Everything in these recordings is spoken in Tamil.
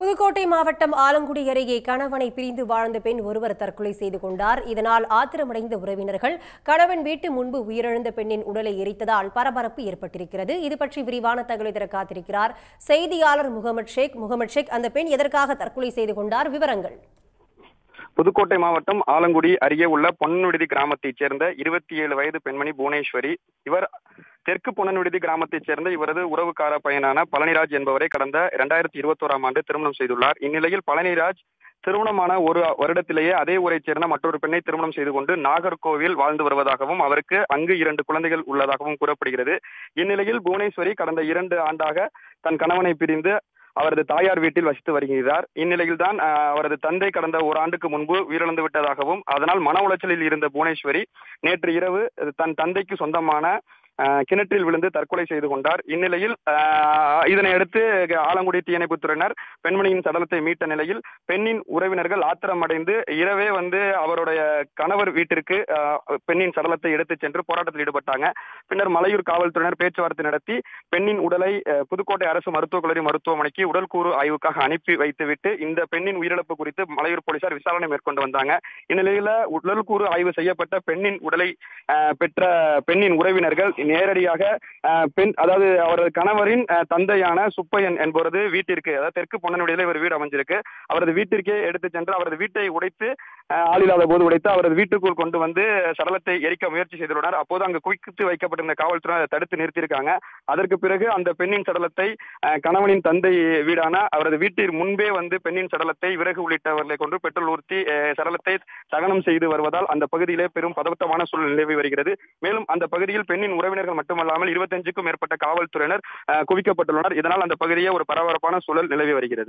புதுக்கோட்டை மாவட்டம் ஆலங்குடி அருகே கணவனை பிரிந்து வாழ்ந்த பெண் ஒருவர் தற்கொலை செய்து கொண்டார். இதனால் ஆத்திரமடைந்த உறவினர்கள் கணவன் வீட்டு முன்பு உயிரிழந்த பெண்ணின் உடலை எரித்ததால் பரபரப்பு ஏற்பட்டிருக்கிறது. இது பற்றி விரிவான தகவலை தர காத்திருக்கிறார் செய்தியாளர் முகமது ஷேக். அந்த பெண் எதற்காக தற்கொலை செய்து கொண்டார்? விவரங்கள். புதுக்கோட்டை மாவட்டம் ஆலங்குடி அருகே உள்ள பொன்னன்விடுதி கிராமத்தைச் சேர்ந்த 27 வயது பெண்மணி புவனேஸ்வரி. இவர் தெற்கு பொன்னன்விடுதி கிராமத்தைச் சேர்ந்த இவரது உறவுக்கார பையனான பழனிராஜ் என்பவரை கடந்த 2021ஆம் ஆண்டு திருமணம் செய்துள்ளார். இந்நிலையில் பழனிராஜ் திருமணமான ஒரு வருடத்திலேயே அதே ஊரைச் சேர்ந்த மற்றொரு பெண்ணை திருமணம் செய்து கொண்டு நாகர்கோவில் வாழ்ந்து வருவதாகவும் அவருக்கு அங்கு 2 குழந்தைகள் உள்ளதாகவும் கூறப்படுகிறது. இந்நிலையில் புவனேஸ்வரி கடந்த 2 ஆண்டாக தன் கணவனை பிரிந்து அவரது தாயார் வீட்டில் வசித்து வருகிறார். இந்நிலையில் தான் அவரது தந்தை கடந்த ஒரு ஆண்டுக்கு முன்பு உயிரிழந்து விட்டதாகவும் அதனால் மன உளைச்சலில் இருந்த புவனேஸ்வரி நேற்று இரவு தன் தந்தைக்கு சொந்தமான கிணற்றில் விழுந்து தற்கொலை செய்து கொண்டார். இந்நிலையில் இதனையடுத்து ஆலங்குடி தீயணைப்புத்துறையினர் பெண்மணியின் சடலத்தை மீட்ட நிலையில் பெண்ணின் உறவினர்கள் ஆத்திரமடைந்து இரவே அவருடைய கணவர் வீட்டிற்கு பெண்ணின் சடலத்தை எடுத்துச் சென்று போராட்டத்தில் ஈடுபட்டாங்க. பின்னர் மலையூர் காவல்துறையினர் பேச்சுவார்த்தை நடத்தி பெண்ணின் உடலை புதுக்கோட்டை அரசு மருத்துவக் கல்லூரி மருத்துவமனைக்கு உடல்கூறு ஆய்வுக்காக அனுப்பி வைத்துவிட்டு இந்த பெண்ணின் உயிரிழப்பு குறித்து மலையூர் போலீசார் விசாரணை மேற்கொண்டு வந்தாங்க. இந்நிலையில உடல்கூறு ஆய்வு செய்யப்பட்ட பெண்ணின் உடலை பெற்ற பெண்ணின் உறவினர்கள் நேரடியாக அதாவது அவரது கணவரின் தந்தையான சுப்பையன் என்பவரது வீட்டிற்கு, அதாவது தெற்கு பொன்னன்விடுதியில் ஒரு வீடு அமைஞ்சிருக்கு, அவரது வீட்டிற்கே எடுத்து சென்று அவரது வீட்டை உடைத்து ஆளில்லாத போது உடைத்து அவரது வீட்டுக்குள் கொண்டு வந்து சடலத்தை எரிக்க முயற்சி செய்துள்ளனர். அப்போது அங்கு குவித்து வைக்கப்பட்டிருந்த காவல்துறை தடுத்து நிறுத்தியிருக்காங்க. அதற்கு பிறகு அந்த பெண்ணின் சடலத்தை கணவனின் தந்தை வீடான அவரது வீட்டிற்கு முன்பே பெண்ணின் சடலத்தை விறகு உள்ளிட்டவர்களை கொண்டு பெட்ரோல் ஊற்றி சடலத்தை தகனம் செய்து வருவதால் அந்த பகுதியிலே பெரும் பதட்டமான சூழல் நிலவி வருகிறது. மேலும் அந்த பகுதியில் பெண்ணின் உறவினர்கள் மட்டுமல்லாமல் 25க்கும் மேற்பட்ட காவல்துறையினர் குவிக்கப்பட்டுள்ளனர். இதனால் அந்த பகுதியே ஒரு பரபரப்பான சூழல் நிலவி வருகிறது.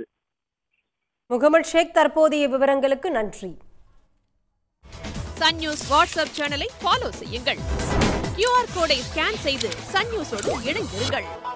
முகமது ஷேக், தற்போதைய விவரங்களுக்கு நன்றி. சன் நியூஸ் வாட்ஸ்அப் சேனலை ஃபாலோ செய்யுங்கள். QR கோடை ஸ்கேன் செய்து சன் நியூஸோடு இணைந்திருங்கள்.